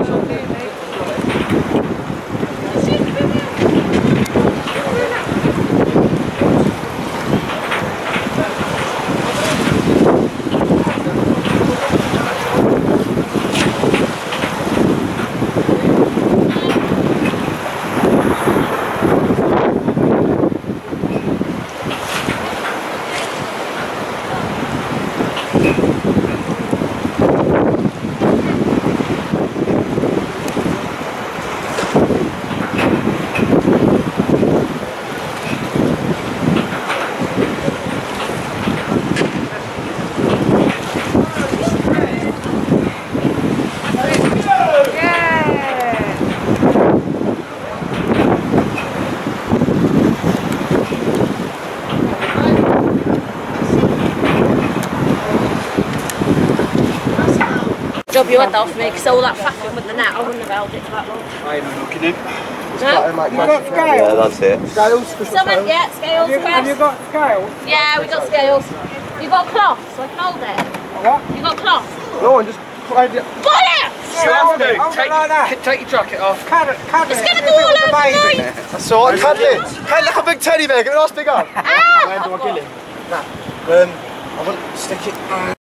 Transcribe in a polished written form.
Job you had off me because all that faffing with the net, I wouldn't have held it for that long. I ain't looking in. No? You got scales? Yeah, that's it. Scales? Something, yeah, scales. Have you got scales? Yeah, we got scales. You got cloth, so I can hold it. What? You got cloth? No, and just hold it. Got it! Hold it like that. Take your jacket off. Cuddle It's it. going to go all over me! That's all right, cuddle it. Hey, like a big teddy bear, give it a nice big hug. Ah! Where do I kill him? I want to stick it.